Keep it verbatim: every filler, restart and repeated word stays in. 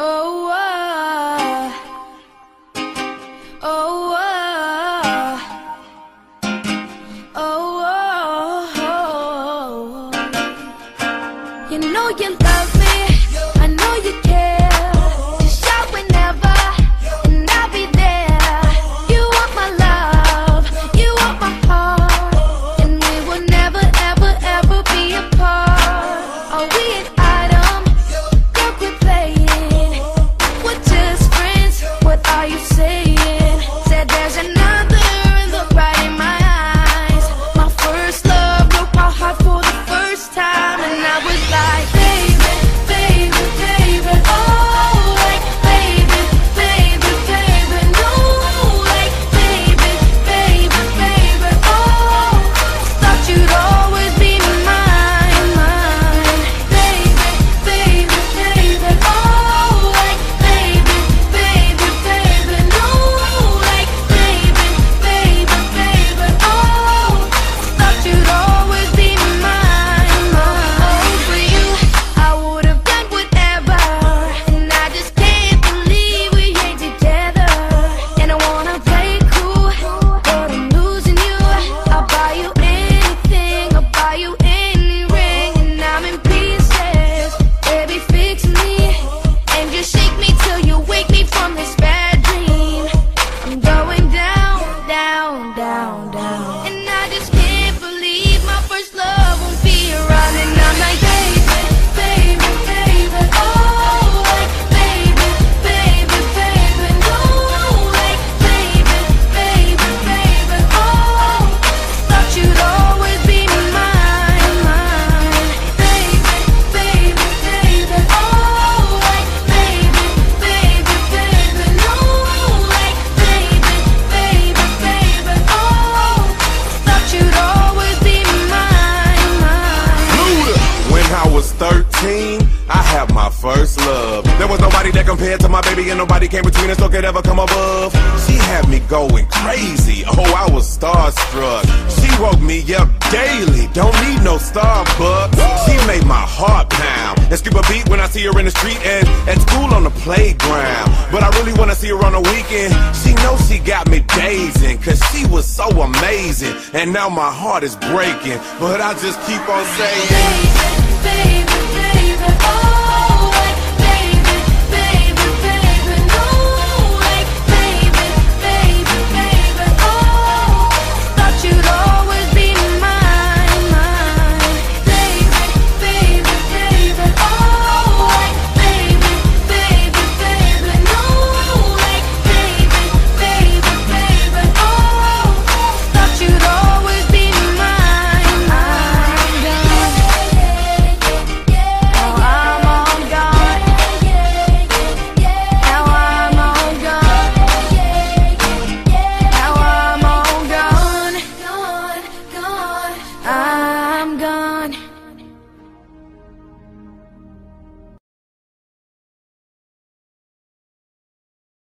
Oh, oh, oh, oh, oh, oh. You know you love me, I know you care. Just shout whenever, and I'll be there. You want my love, you want my heart, and we will never, ever, ever be apart. Are we an item? Girl, quit playing. We're just friends, what are you saying? Said there's another, look right in my eyes. My first love broke my heart for the first time, and I was like, baby, baby, baby, oh, like, baby, baby, baby, no, like, baby, baby, baby, oh, thought you'd always be mine, mine, baby, baby, baby, oh, like, baby, baby, baby, no, like, baby, baby, baby, oh, thought you'd always be mine, mine. Oh, for you, I would've done whatever, and I just can't believe we ain't together. And I wanna play cool, but I'm losing you. I'll buy you anything, I'll buy you any ring, and I'm in pieces. Baby, fix me, and just shake me till you wake me from this bad dream. I'm going down, down, down, down, and I just can't believe my first love won't be around. And I'm like, baby, baby, baby, oh, like, baby, baby, baby, no, like, baby, baby, baby, oh, thought you'd always be mine, mine, baby, baby, baby, oh, like, baby, baby, baby, no, like, baby, baby, baby, oh, thought you'd always be mine, mine. When I was thirteen, I had my first love. There was nobody that compared to my baby, and nobody came between us or could ever come above. She had me going crazy, oh, I was starstruck. She woke me up daily, don't need no Starbucks. She made my heart pound and skip a beat when I see her in the street and at school on the playground. But I really wanna see her on the weekend. She knows she got me dazing, cause she was so amazing. And now my heart is breaking, but I just keep on saying, Baby, baby.